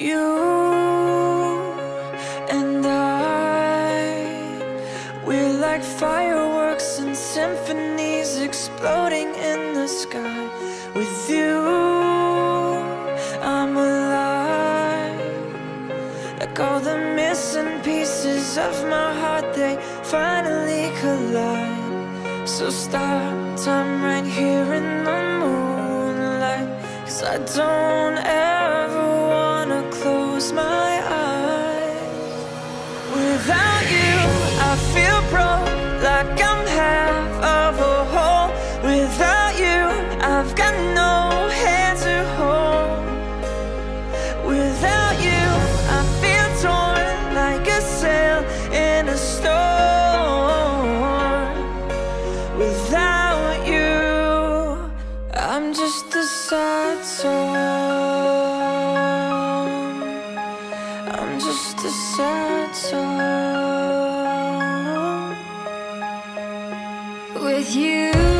You and we're like fireworks and symphonies exploding in the sky. With you, I'm alive. Like all the missing pieces of my heart, they finally collide. So stop time right here in the moonlight, 'cause I don't ever wanna close my eyes. Without you, I feel broke, like I'm half of a whole. Without you, I've got no hand to hold. Without you, I feel torn like a sail in a storm. Without you, I'm just a sad song. I'm just a sad song. With you